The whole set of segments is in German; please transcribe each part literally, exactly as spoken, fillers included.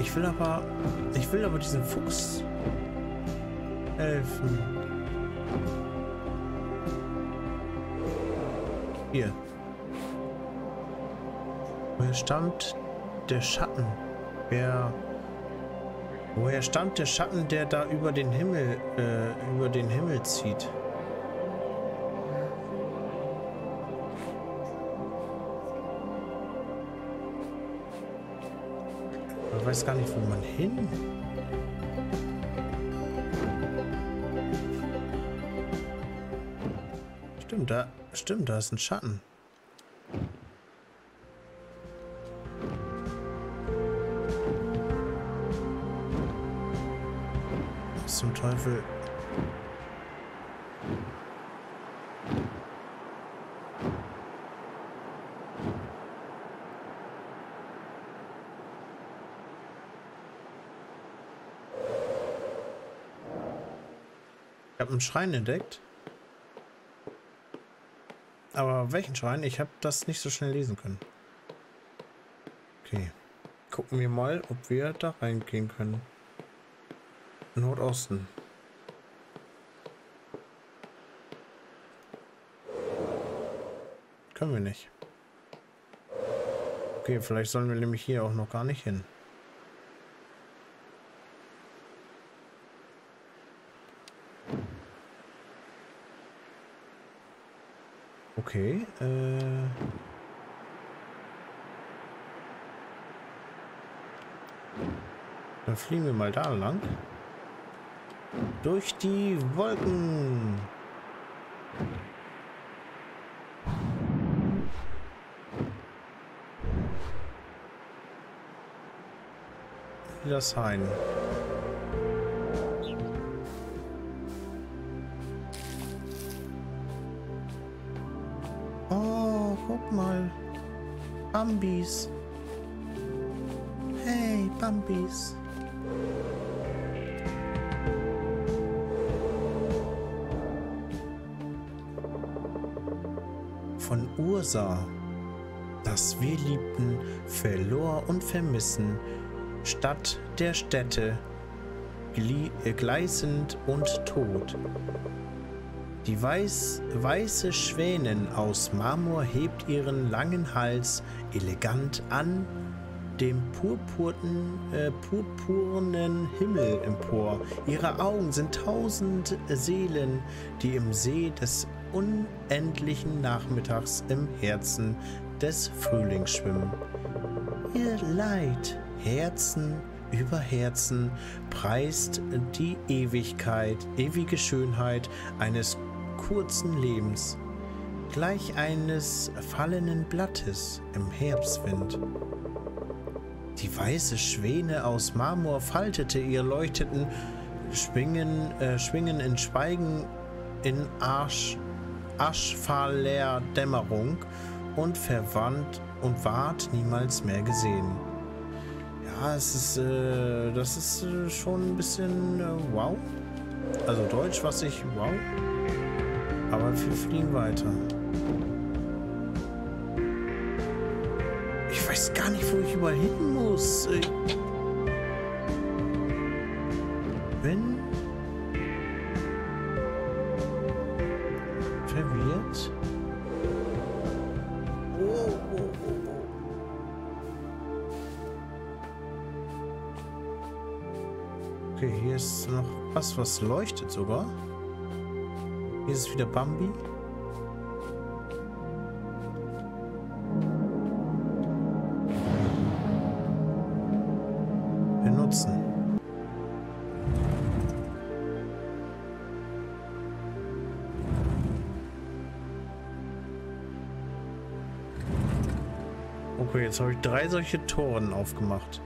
Ich will aber... Ich will aber diesem Fuchs helfen. Hier. Woher stammt der Schatten? Wer... Woher stammt der Schatten, der da über den Himmel, äh, über den Himmel zieht? Ich weiß gar nicht, wo man hin. Stimmt, da, stimmt, da ist ein Schatten. Was zum Teufel? Ich habe einen Schrein entdeckt. Aber welchen Schrein? Ich habe das nicht so schnell lesen können. Okay. Gucken wir mal, ob wir da reingehen können. Nordosten. Können wir nicht. Okay, vielleicht sollen wir nämlich hier auch noch gar nicht hin. Okay, äh... dann fliegen wir mal da lang. Durch die Wolken. Das Hain. Oh, guck mal. Bambis. Hey, Bambis. Von Ursa, das wir liebten, verlor und vermissen, Stadt der Städte, gleißend und tot. Die weiß, weiße Schwänin aus Marmor hebt ihren langen Hals elegant an dem purpurten, äh, purpurnen Himmel empor. Ihre Augen sind tausend Seelen, die im See des unendlichen Nachmittags im Herzen des Frühlings schwimmen. Ihr Leid, Herzen über Herzen, preist die Ewigkeit, ewige Schönheit eines kurzen Lebens, gleich eines fallenden Blattes im Herbstwind. Die weiße Schwäne aus Marmor faltete ihr leuchteten Schwingen, äh, Schwingen in Schweigen in Arsch, aschfahler Dämmerung und verwandt und ward niemals mehr gesehen. Ja, es ist, äh, das ist äh, schon ein bisschen äh, wow. Also Deutsch, was ich wow. Aber wir fliegen weiter. Ich weiß gar nicht, wo ich überall hin muss. Ich bin verwirrt. Oh, oh, oh, oh. Okay, hier ist noch was, was leuchtet sogar. Hier ist wieder Bambi. Benutzen. Okay, jetzt habe ich drei solche Toren aufgemacht.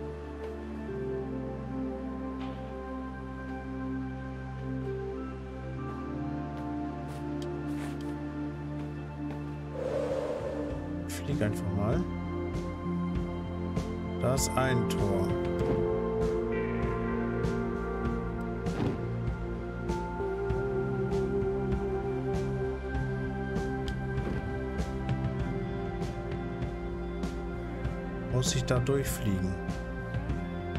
Flieg einfach mal. Da ist ein Tor. Muss ich da durchfliegen?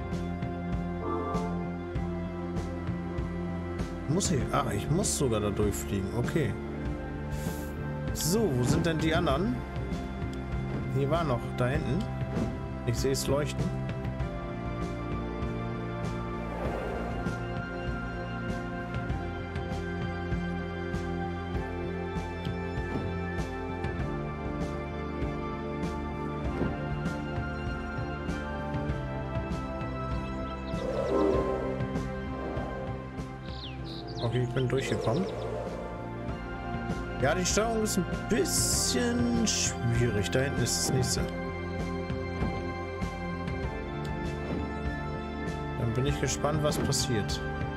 muss ich... Ah, ich muss sogar da durchfliegen. Okay. So, wo sind denn die anderen? Hier war noch, da hinten. Ich sehe es leuchten. Okay, ich bin durchgekommen. Ja, die Steuerung ist ein bisschen schwierig. Da hinten ist das nächste. Dann bin ich gespannt, was passiert.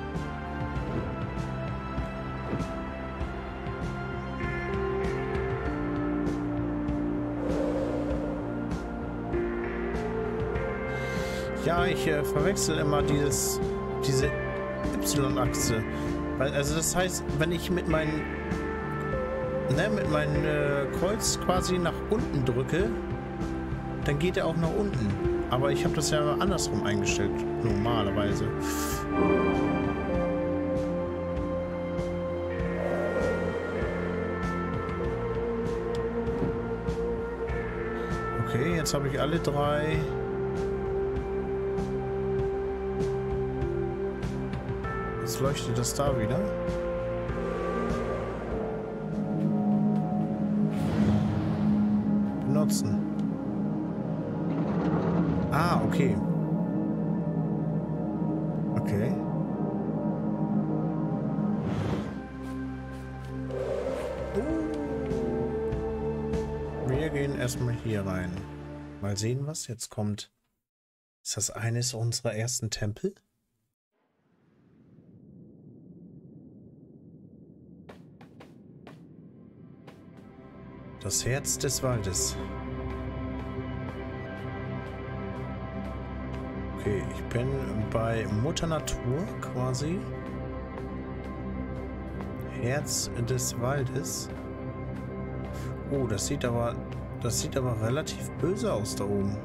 Ja, ich äh, verwechsel immer dieses, diese Y-Achse. Also das heißt, wenn ich mit meinen ne, mit meinem äh, Kreuz quasi nach unten drücke, dann geht er auch nach unten. Aber ich habe das ja andersrum eingestellt, normalerweise. Okay, jetzt habe ich alle drei. Jetzt leuchtet das da wieder. Benutzen. Ah, okay. Okay. Wir gehen erstmal hier rein. Mal sehen, was jetzt kommt. Ist das eines unserer ersten Tempel? Das Herz des Waldes. Okay, ich bin bei Mutter Natur quasi. Herz des Waldes. Oh, das sieht aber, das sieht aber relativ böse aus da oben.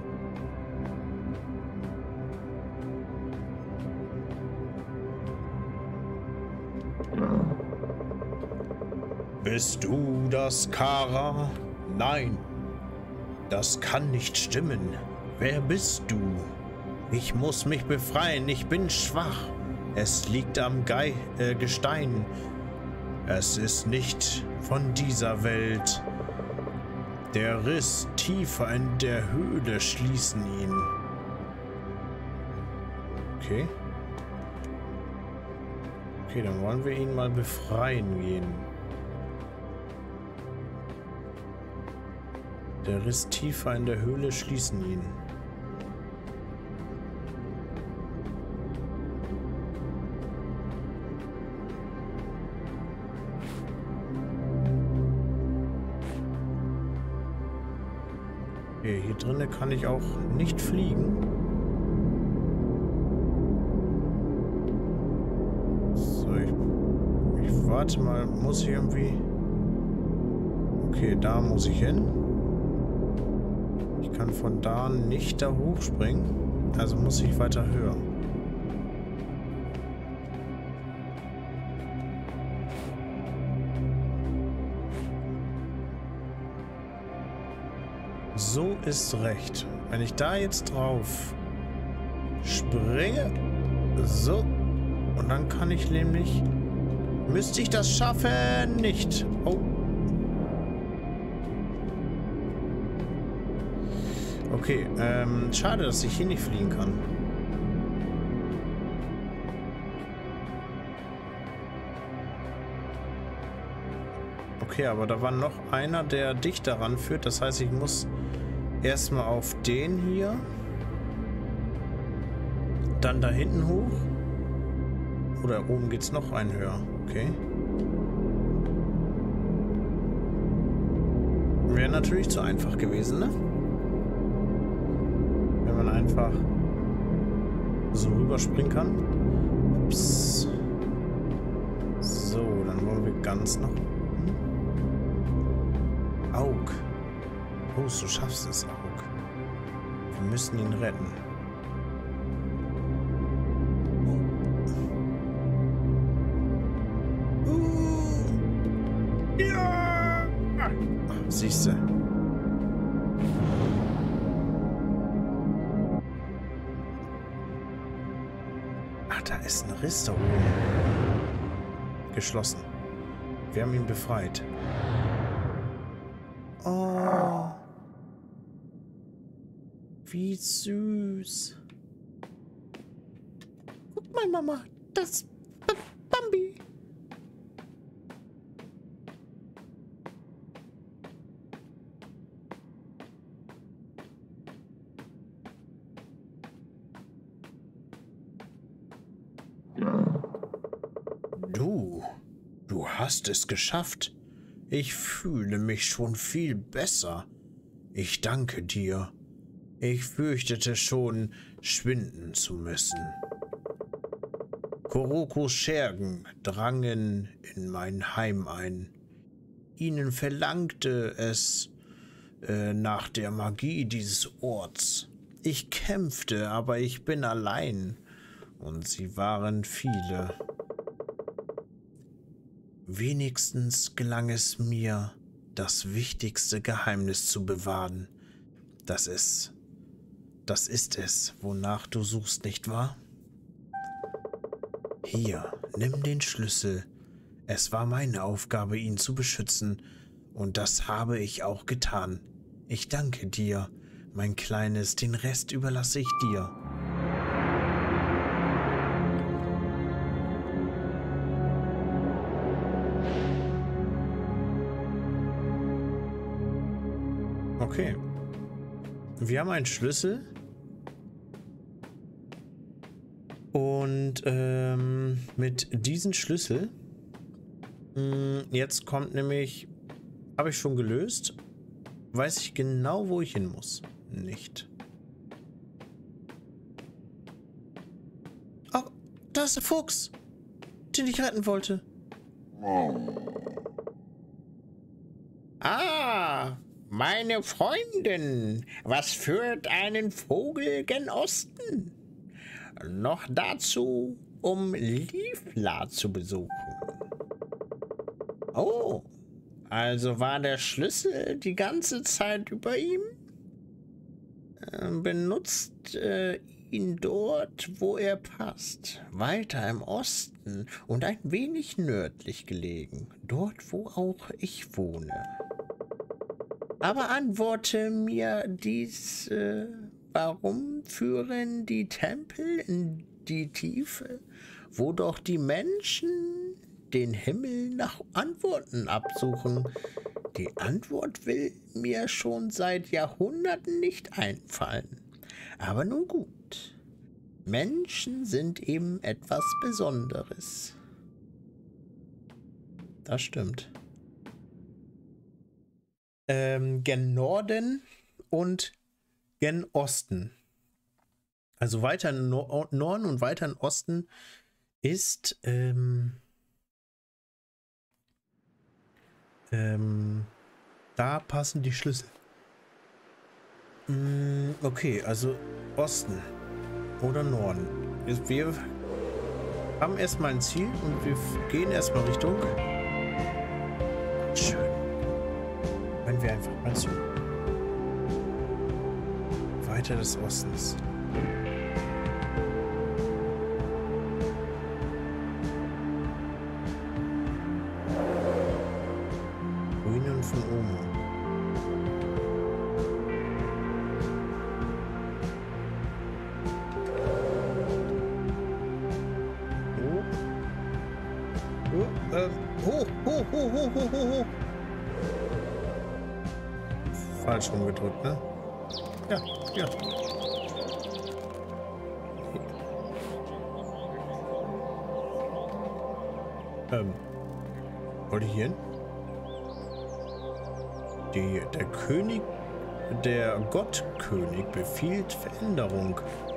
Bist du das, Kara? Nein, das kann nicht stimmen. Wer bist du? Ich muss mich befreien, ich bin schwach. Es liegt am Ge äh, Gestein. Es ist nicht von dieser Welt. Der Riss tiefer in der Höhle schließen ihn. Okay. Okay, dann wollen wir ihn mal befreien gehen. Der Riss tiefer in der Höhle schließen ihn. Okay, hier drinnen kann ich auch nicht fliegen. So, ich, ich warte mal, muss ich irgendwie... Okay, da muss ich hin. Ich kann von da nicht da hochspringen, also muss ich weiter höher. So ist recht. Wenn ich da jetzt drauf springe, so, und dann kann ich nämlich, müsste ich das schaffen? Nicht. Oh. Okay, ähm, schade, dass ich hier nicht fliegen kann. Okay, aber da war noch einer, der dich daran führt. Das heißt, ich muss erstmal auf den hier. Dann da hinten hoch. Oder oben geht es noch einen höher. Okay. Wäre natürlich zu einfach gewesen, ne? Einfach so rüberspringen kann. Ups. So, dann wollen wir ganz nach oben. Aug. Oh, du schaffst es, Aug. Wir müssen ihn retten. Siehst du. Ach, da ist ein Riss da oben. Geschlossen. Wir haben ihn befreit. Oh. Wie süß. Guck mal, Mama. Das B Bambi. Du, du hast es geschafft. Ich fühle mich schon viel besser. Ich danke dir. Ich fürchtete schon, schwinden zu müssen. Kurokos Schergen drangen in mein Heim ein. Ihnen verlangte es äh, nach der Magie dieses Orts. Ich kämpfte, aber ich bin allein. Und sie waren viele. Wenigstens gelang es mir, das wichtigste Geheimnis zu bewahren. Das ist, das ist es, wonach du suchst, nicht wahr? Hier, nimm den Schlüssel. Es war meine Aufgabe, ihn zu beschützen, und das habe ich auch getan. Ich danke dir, mein Kleines, den Rest überlasse ich dir. Okay. Wir haben einen Schlüssel. Und ähm, mit diesem Schlüssel, mh, jetzt kommt nämlich, habe ich schon gelöst, weiß ich genau, wo ich hin muss. Nicht. Oh, da ist der Fuchs, den ich retten wollte. Ah, meine Freundin, was führt einen Vogel gen Osten? Noch dazu, um Liefla zu besuchen. Oh, also war der Schlüssel die ganze Zeit über ihm? Äh, benutzt äh, ihn dort, wo er passt. Weiter im Osten und ein wenig nördlich gelegen. Dort, wo auch ich wohne. Aber antworte mir dies... Äh, Warum führen die Tempel in die Tiefe, wo doch die Menschen den Himmel nach Antworten absuchen? Die Antwort will mir schon seit Jahrhunderten nicht einfallen. Aber nun gut. Menschen sind eben etwas Besonderes. Das stimmt. Ähm, gen Norden und gen Osten. Also weiter im no Norden und weiter im Osten ist ähm, ähm, da passen die Schlüssel. Mm, okay, also Osten oder Norden. Wir haben erstmal ein Ziel und wir gehen erstmal Richtung. Schön. Wenn wir einfach mal zu. Weiter des Ostens. Ruinen von Omo. Oh. Oh, ähm, hoch, hoch, hoch, hoch, hoch, hoch, hoch. Falsch rumgedrückt, ne? Ja, ja. Ähm. Wollte ich hier hin? Die, der König, der Gottkönig befiehlt Veränderung.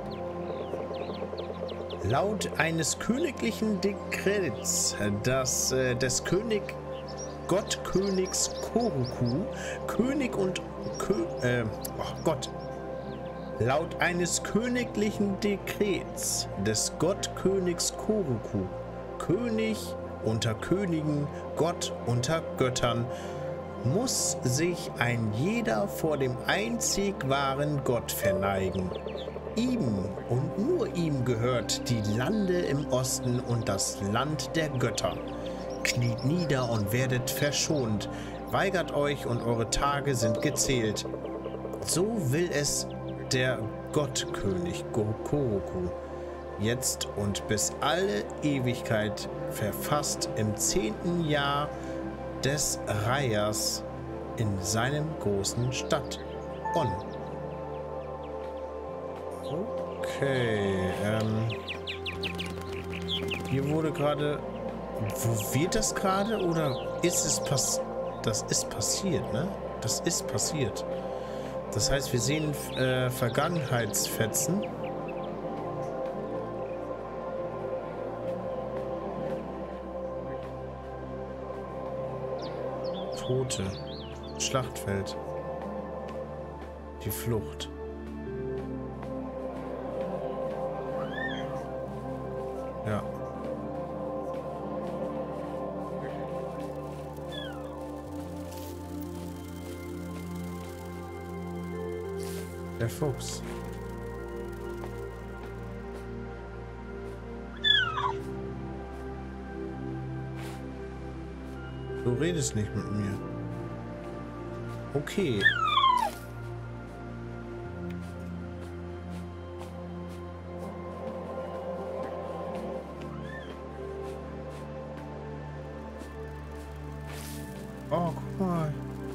Laut eines königlichen Dekrets, das äh, des König Gottkönigs Koroku, König und Kö äh, oh Gott. Laut eines königlichen Dekrets des Gottkönigs Koroku, König unter Königen, Gott unter Göttern, muss sich ein jeder vor dem einzig wahren Gott verneigen. Ihm und nur ihm gehört die Lande im Osten und das Land der Götter. Kniet nieder und werdet verschont. Weigert euch und eure Tage sind gezählt. So will es der Gottkönig Koroku. Jetzt und bis alle Ewigkeit, verfasst im zehnten Jahr des Reihers in seinem großen Stadt On. Okay, ähm, hier wurde gerade, wo wird das gerade oder ist es passiert? Das ist passiert, ne? Das ist passiert. Das heißt, wir sehen äh, Vergangenheitsfetzen. Tote. Schlachtfeld. Die Flucht. Ja. Der Fuchs. Du redest nicht mit mir. Okay. Oh, guck mal.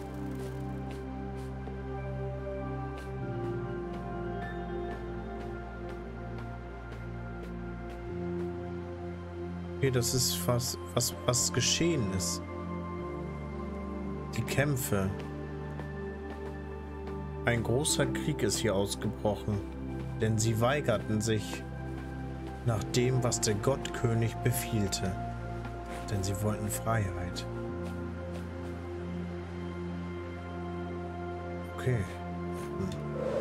Okay, das ist was, was, was geschehen ist. Die Kämpfe. Ein großer Krieg ist hier ausgebrochen, denn sie weigerten sich nach dem, was der Gottkönig befielte, denn sie wollten Freiheit. Okay. Hm.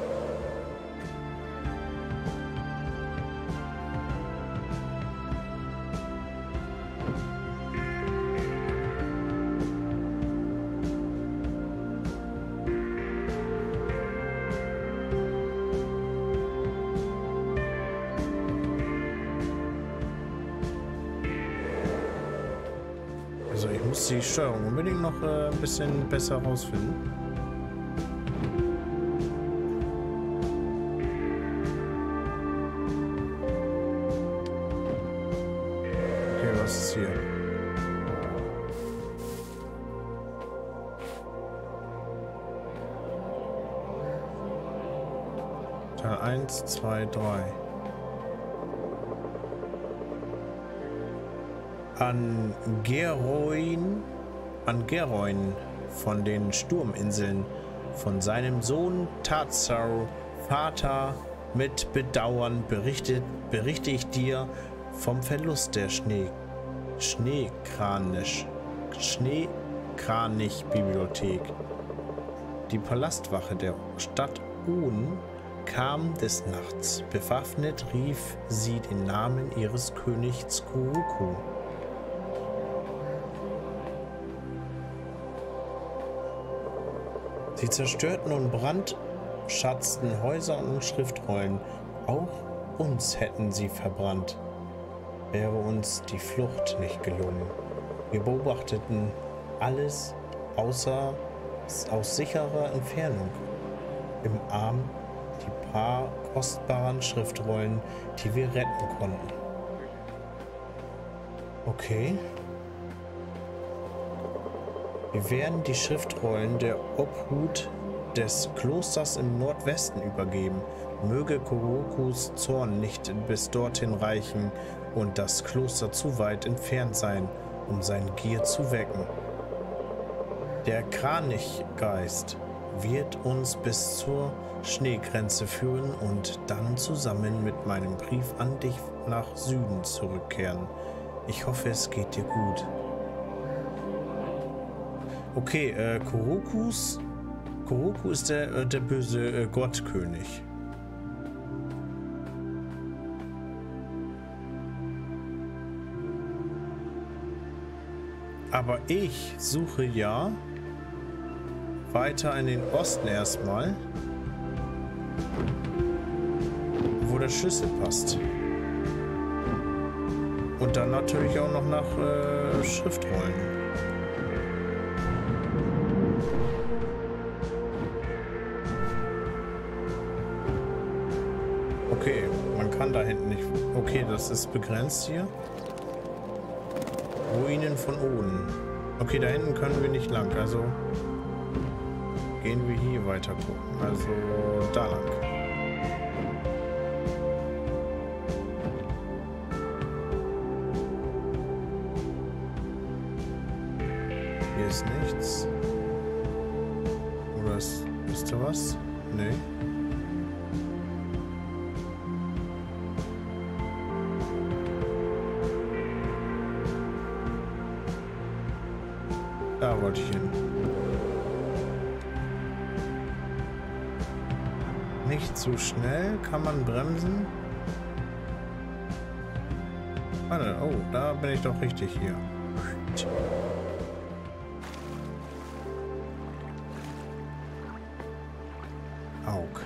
Also ich muss die Steuerung unbedingt noch äh, ein bisschen besser herausfinden. Okay, was ist hier? Teil eins, zwei, drei. An Geroin, an Geroin von den Sturminseln, von seinem Sohn Tazau, Vater, mit Bedauern berichtet, berichte ich dir vom Verlust der Schnee, Schneekranisch, Schneekranich-Bibliothek. Die Palastwache der Stadt Un kam des Nachts. Bewaffnet rief sie den Namen ihres Königs Koroku. Sie zerstörten und brandschatzten Häuser und Schriftrollen. Auch uns hätten sie verbrannt, wäre uns die Flucht nicht gelungen. Wir beobachteten alles außer aus sicherer Entfernung. Im Arm die paar kostbaren Schriftrollen, die wir retten konnten. Okay. Wir werden die Schriftrollen der Obhut des Klosters im Nordwesten übergeben. Möge Korokus Zorn nicht bis dorthin reichen und das Kloster zu weit entfernt sein, um sein Gier zu wecken. Der Kranichgeist wird uns bis zur Schneegrenze führen und dann zusammen mit meinem Brief an dich nach Süden zurückkehren. Ich hoffe, es geht dir gut. Okay, äh, Korokus. Koroku ist der, äh, der böse äh, Gottkönig. Aber ich suche ja weiter in den Osten erstmal. Wo der Schlüssel passt. Und dann natürlich auch noch nach äh, Schriftrollen. Okay, man kann da hinten nicht... Okay, das ist begrenzt hier. Ruinen von Oden. Okay, da hinten können wir nicht lang, also gehen wir hier weiter gucken. Also da lang. Hier ist nichts. Oder ist, ist da was? Nee. Da wollte ich hin. Nicht zu schnell. Kann man bremsen? Warte, oh, da bin ich doch richtig hier. Aug.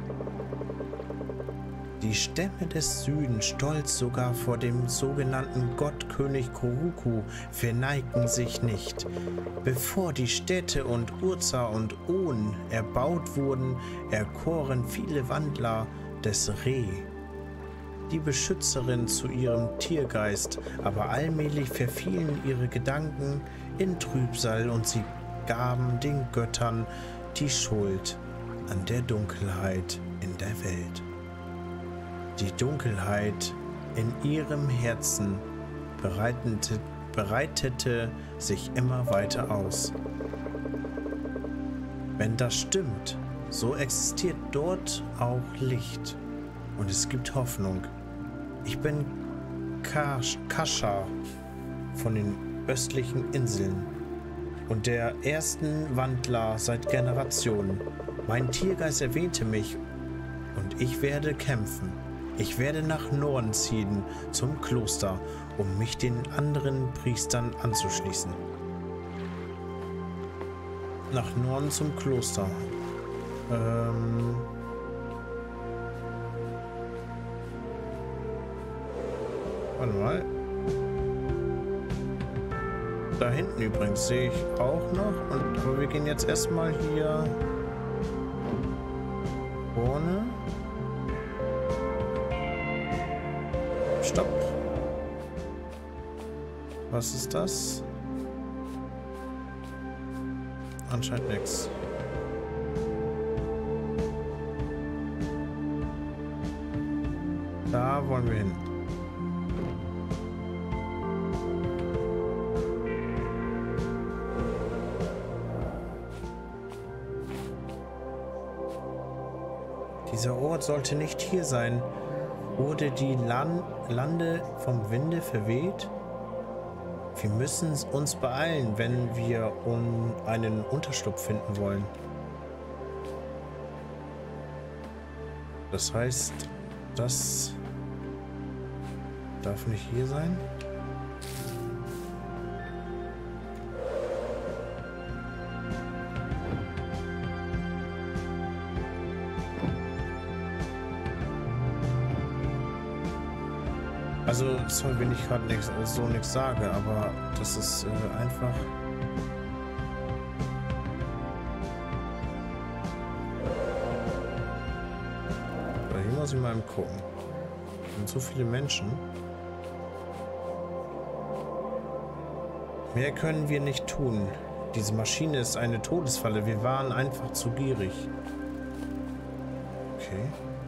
Die Stämme des Südens, stolz sogar vor dem sogenannten Gottkönig Kuruku, verneigten sich nicht. Bevor die Städte und Urza und On erbaut wurden, erkoren viele Wandler des Re, die Beschützerin zu ihrem Tiergeist, aber allmählich verfielen ihre Gedanken in Trübsal und sie gaben den Göttern die Schuld an der Dunkelheit in der Welt. Die Dunkelheit in ihrem Herzen bereitete, bereitete sich immer weiter aus. Wenn das stimmt, so existiert dort auch Licht und es gibt Hoffnung. Ich bin Kash, Kasha von den östlichen Inseln und der ersten Wandler seit Generationen. Mein Tiergeist erwähnte mich und ich werde kämpfen. Ich werde nach Norden ziehen, zum Kloster, um mich den anderen Priestern anzuschließen. Nach Norden zum Kloster. Ähm... Warte mal. Da hinten übrigens sehe ich auch noch. Und, aber wir gehen jetzt erstmal hier vorne. Stopp. Was ist das? Anscheinend nichts. Da wollen wir hin. Dieser Ort sollte nicht hier sein. Wurde die Land Lande vom Winde verweht? Wir müssen uns beeilen, wenn wir um einen Unterschlupf finden wollen. Das heißt, das darf nicht hier sein. Also, sorry, wenn ich gerade nichts, so nichts sage, aber das ist äh, einfach. Aber hier muss ich mal gucken. Es sind so viele Menschen. Mehr können wir nicht tun. Diese Maschine ist eine Todesfalle. Wir waren einfach zu gierig. Okay.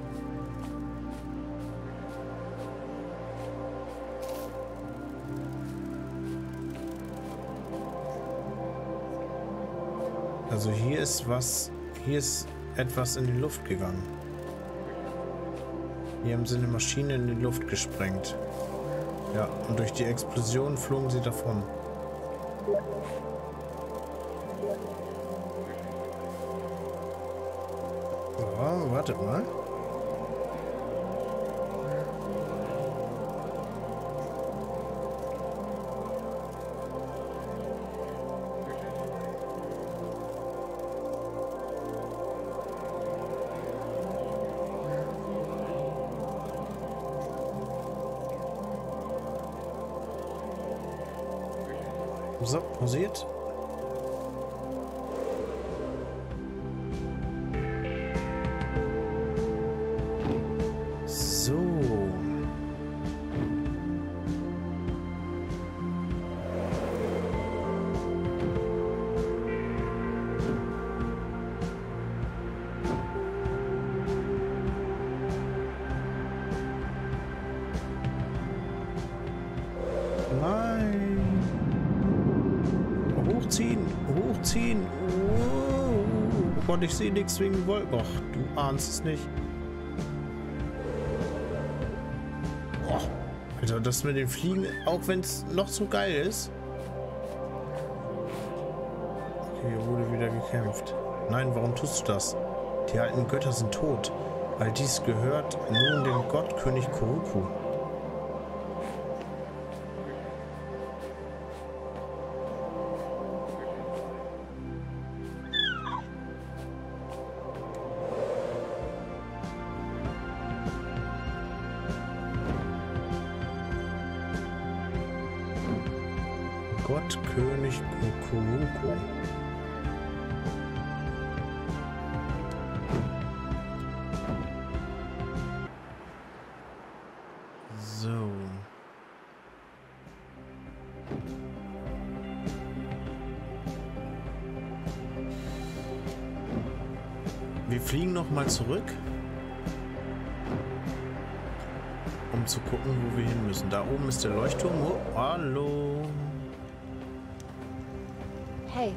Also hier ist was, hier ist etwas in die Luft gegangen. Hier haben sie eine Maschine in die Luft gesprengt. Ja, und durch die Explosion flogen sie davon. Oh, wartet mal. So, pausiert. So. Nein. Hochziehen, hochziehen. Oh, oh Gott, ich sehe nichts wegen Wolken. Och, du ahnst es nicht. Oh, Alter, das mit den Fliegen, auch wenn es noch so geil ist. Okay, hier wurde wieder gekämpft. Nein, warum tust du das? Die alten Götter sind tot. All dies gehört nun dem Gottkönig Kuruku. Gottkönig Kuruku. So. Wir fliegen noch mal zurück, um zu gucken, wo wir hin müssen. Da oben ist der Leuchtturm. Oh, hallo. Hey.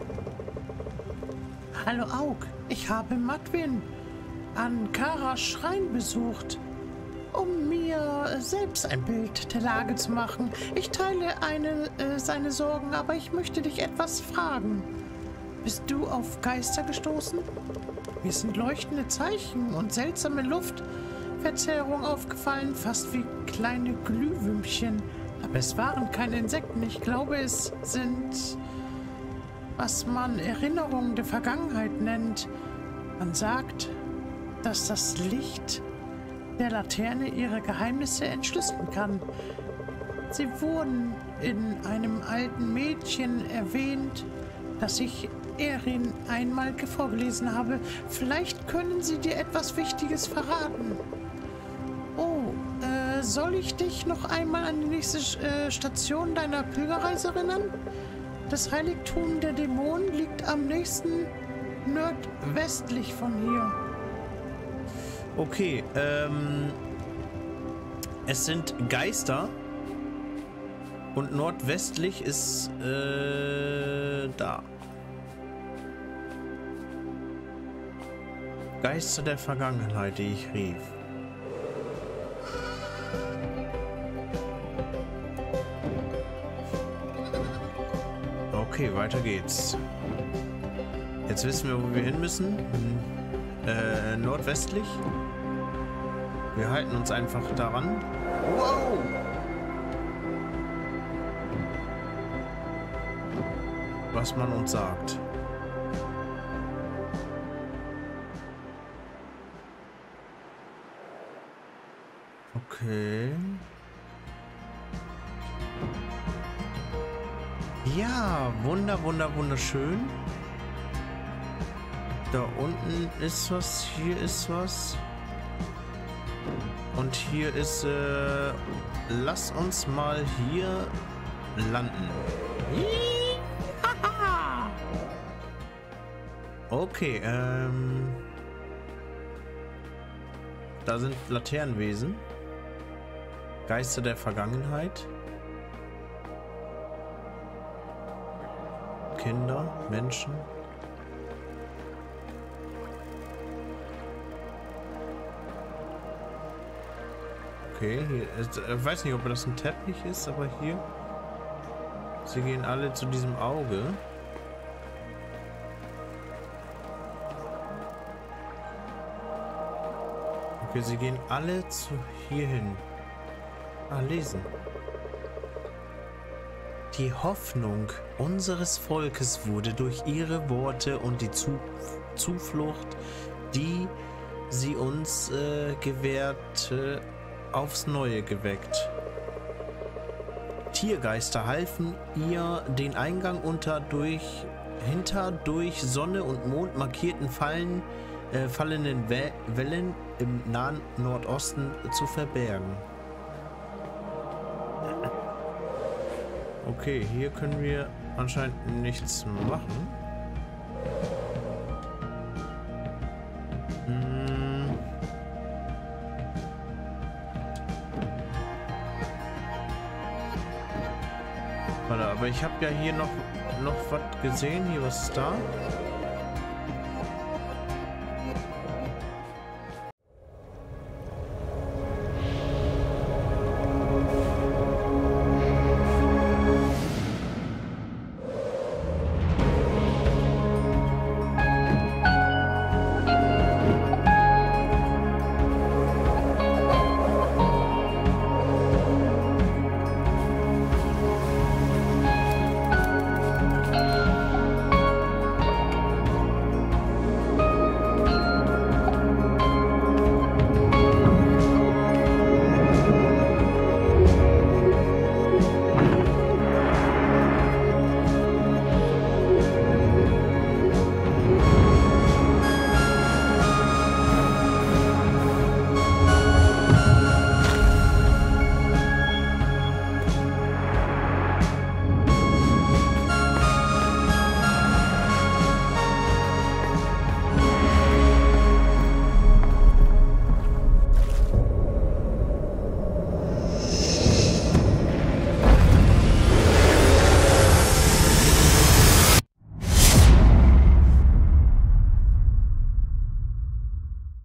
Hallo Aug, ich habe Madwin an Karas Schrein besucht, um mir selbst ein Bild der Lage zu machen. Ich teile eine, äh, seine Sorgen, aber ich möchte dich etwas fragen. Bist du auf Geister gestoßen? Mir sind leuchtende Zeichen und seltsame Luftverzerrung aufgefallen, fast wie kleine Glühwürmchen. Aber es waren keine Insekten. Ich glaube, es sind, was man Erinnerungen der Vergangenheit nennt. Man sagt, dass das Licht der Laterne ihre Geheimnisse entschlüsseln kann. Sie wurden in einem alten Mädchen erwähnt, das ich Erin einmal vorgelesen habe. Vielleicht können sie dir etwas Wichtiges verraten. Oh, äh, soll ich dich noch einmal an die nächste äh, Station deiner Pilgerreise erinnern? Das Heiligtum der Dämonen liegt am nächsten nordwestlich von hier. Okay, ähm... es sind Geister. Und nordwestlich ist, äh, da. Geister der Vergangenheit, die ich rief. Okay, weiter geht's. Jetzt wissen wir, wo wir hin müssen. Äh, nordwestlich. Wir halten uns einfach daran. Wow! Was man uns sagt. Okay. Ja, wunder, wunder, wunderschön. Da unten ist was, hier ist was. Und hier ist, äh, lass uns mal hier landen. Okay, ähm, da sind Laternenwesen. Geister der Vergangenheit. Kinder, Menschen. Okay, hier ist, ich weiß nicht, ob das ein Teppich ist, aber hier. Sie gehen alle zu diesem Auge. Okay, sie gehen alle zu hier hin. Ah, lesen. Die Hoffnung unseres Volkes wurde durch ihre Worte und die Zu Zuflucht, die sie uns äh, gewährte, aufs Neue geweckt. Tiergeister halfen ihr, den Eingang unter durch hinter durch Sonne und Mond markierten Fallen, äh, fallenden We Wellen im nahen Nordosten zu verbergen. Okay, hier können wir anscheinend nichts machen. Hm. Warte, aber ich habe ja hier noch, noch was gesehen. Hier, was ist da?